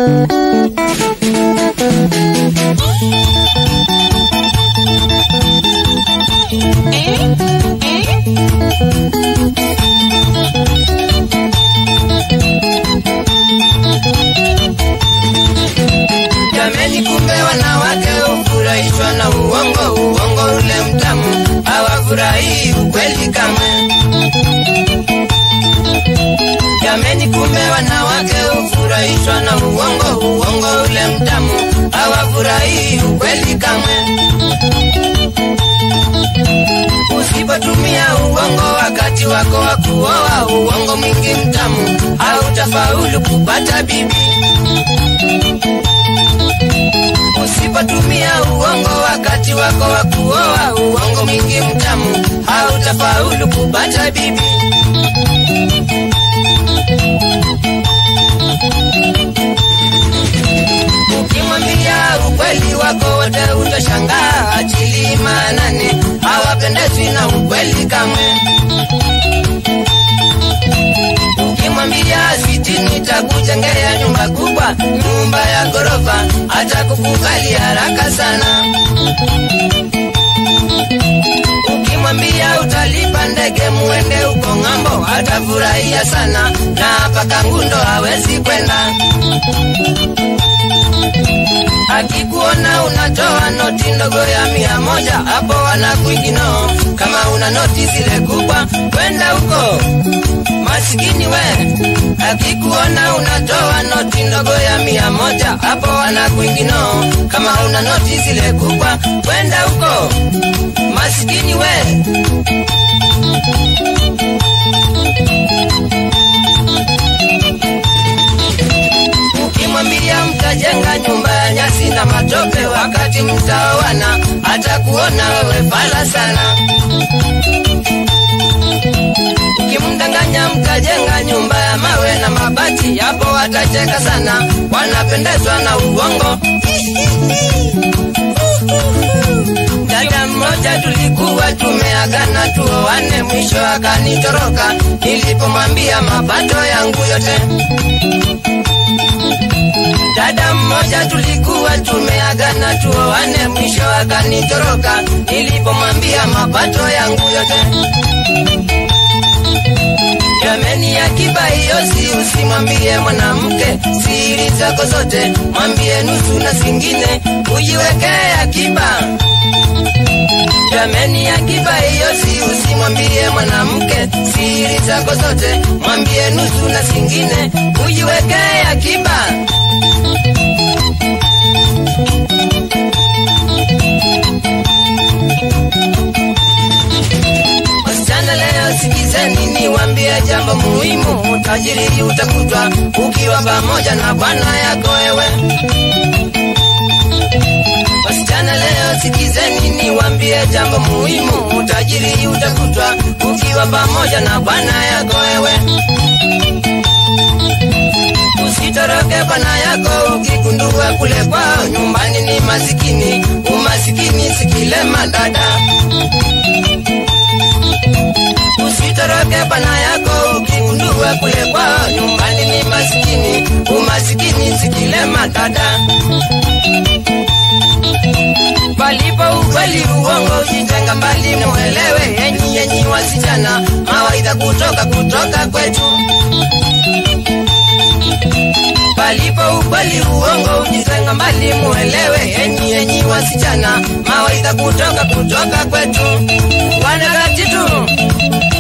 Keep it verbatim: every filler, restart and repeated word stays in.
Jameni, kumbe wanawake hufurahishwa na uongo, uongo ule mtamu, hawafurahi ukweli kamwe. Jameni, kumbe wanawake hufurahishwa na uongo, uongo ule mtamu, hawafurahi ukweli kamwe. Usipotumia uongo wakati wako wa kuoa, uongo mwingi mtamu, hautafaulu kupata bibi. Usipotumia uongo wakati wako wa kuoa, uongo mwingi mtamu, hautafaulu kupata bibi. Ukimwambia ukweli wako wote utashangaa, achili manane, hawapendezwi na ukweli kamwe. Ukimwambia siti nitakujengea nyumba kubwa, nyumba ya gorofa, atakukubali haraka sana. Ukimwambia utalipa ndege muende uko ng'ambo, atafurahia sana, na hapa Kangundo hawezi kwenda. Akikuona unatoa noti ndogo ya mia moja, hapo wanakuigino. Kama una noti zile kubwa, kwenda huko masikini we. Akikuona unatoa noti ndogo ya mia moja, hapo wanakuigino. Kama una noti zile kubwa, kwenda huko masikini we. Ukimwambia mtajenga nyumba ya nyasi na matope wakati mtaoana, atakuona wewe fala sana. Ukimdanganya mtajenga nyumba ya mawe na mabati, hapo atacheka sana, wanapendezwa na uongo. Dada mmoja tulikuwa tumeagana tuoane, mwisho akanitoroka nilipomwambia mapato yangu yote. Dada mmoja tulikuwa tumeagana tuoane, mwisho akanitoroka nilipomwambia mapato yangu yote. Jameni, akiba hiyo si usimwambie mwanamke siri zako zote, mwambie nusu na zingine ujiwekee akiba. Jameni, akiba hiyo si usimwambie mwanamke siri zako zote, mwambie nusu na zingine ujiwekee akiba. Wasichana leo sikizeni niwaambie jambo muhimu, utajiri utakutwa ukiwa pamoja na bwana yako wewe. Wasichana leo sikizeni niwaambie jambo muhimu, utajiri utakutwa ukiwa pamoja na bwana yako wewe. Usitoroke bwana yako ukigundua kule kwao nyumbani ni masikini, umasikini sikilema dada. Usitoroke bwana yako ukigundua kule kwao nyumbani ni masikini, umasikini sikilema dada. Palipo ukweli uongo ujitenga mbali, muelewe enyi enyi wasichana, mawaidha kutoka kutoka kwetu. Palipo ukweli uongo ujitenga mbali, muelewe enyi enyi wasichana, mawaidha kutoka kutoka kwetu. Wanakati tu